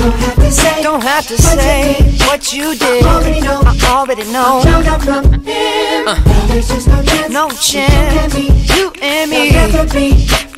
Don't have to say what you did. I already know. No chance, you and me.